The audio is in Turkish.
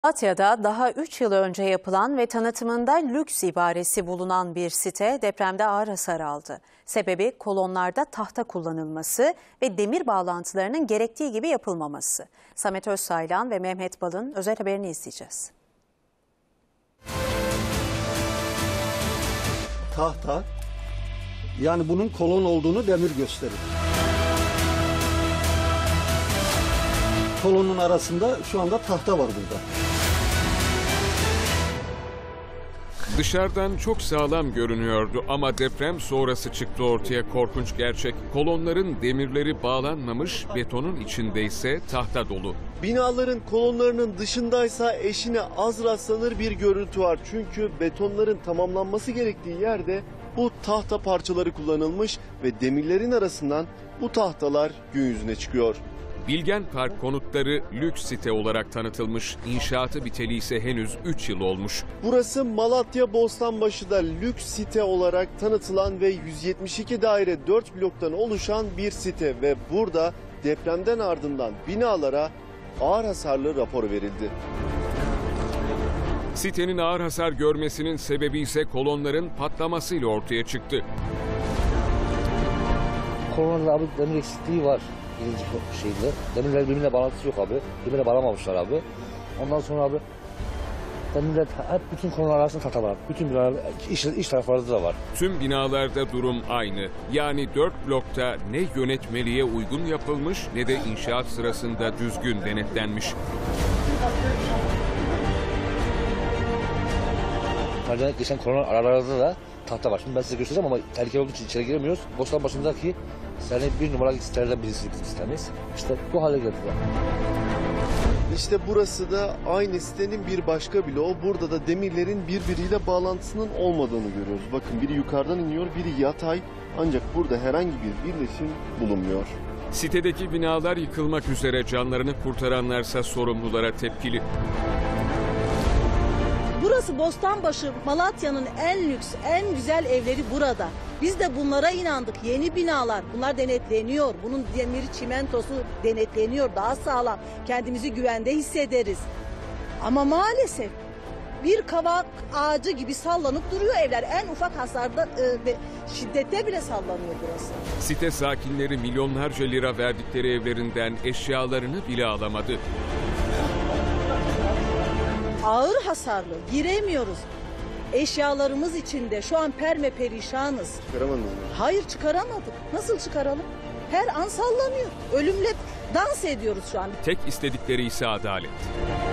Malatya'da daha 3 yıl önce yapılan ve tanıtımında lüks ibaresi bulunan bir site depremde ağır hasar aldı. Sebebi kolonlarda tahta kullanılması ve demir bağlantılarının gerektiği gibi yapılmaması. Samet Özsaylan ve Mehmet Bal'ın özel haberini izleyeceğiz. Tahta, yani bunun kolon olduğunu demir gösterir. Kolonun arasında şu anda tahta var burada. Dışarıdan çok sağlam görünüyordu ama deprem sonrası çıktı ortaya korkunç gerçek. Kolonların demirleri bağlanmamış, betonun içinde ise tahta dolu. Binaların kolonlarının dışındaysa eşine az rastlanır bir görüntü var. Çünkü betonların tamamlanması gerektiği yerde bu tahta parçaları kullanılmış ve demirlerin arasından bu tahtalar gün yüzüne çıkıyor. Bilgen Park konutları lüks site olarak tanıtılmış, inşaatı biteli ise henüz 3 yıl olmuş. Burası Malatya Bostanbaşı'da lüks site olarak tanıtılan ve 172 daire 4 bloktan oluşan bir site ve burada depremden ardından binalara ağır hasarlı rapor verildi. Sitenin ağır hasar görmesinin sebebi ise kolonların patlamasıyla ortaya çıktı. Kolonlarda abi demir eksikliği var. Birinci şeyde. Demirler birbirine bağlantısı yok abi. Birbirine bağlamamışlar abi. Ondan sonra abi demirler hep bütün konular arasında tahta var. Bütün binalar iç taraflarda da var. Tüm binalarda durum aynı. Yani 4 blokta ne yönetmeliğe uygun yapılmış ne de inşaat sırasında düzgün denetlenmiş. Merdiven geçen konular aralarında da tahta var. Şimdi ben size göstereceğim ama tehlikeli olduğu için içeri giremiyoruz. Bostanbaşı'ndaki sene bir numaralı sitelerden birisi sitemiz. İşte bu hale geldiler. İşte burası da aynı sitenin bir başka bloğu. Burada da demirlerin birbiriyle bağlantısının olmadığını görüyoruz. Bakın biri yukarıdan iniyor, biri yatay. Ancak burada herhangi bir birleşim bulunmuyor. Sitedeki binalar yıkılmak üzere, canlarını kurtaranlarsa sorumlulara tepkili. Burası Bostanbaşı, Malatya'nın en lüks, en güzel evleri burada. Biz de bunlara inandık. Yeni binalar, bunlar denetleniyor. Bunun demiri, çimentosu denetleniyor. Daha sağlam. Kendimizi güvende hissederiz. Ama maalesef bir kavak ağacı gibi sallanıp duruyor evler. En ufak hasarda ve şiddette bile sallanıyor burası. Site sakinleri milyonlarca lira verdikleri evlerinden eşyalarını bile alamadı. Ağır hasarlı, giremiyoruz. Eşyalarımız içinde şu an perişanız. Çıkaramadınız mı? Hayır, çıkaramadık. Nasıl çıkaralım? Her an sallanıyor. Ölümle dans ediyoruz şu an. Tek istedikleri ise adalet.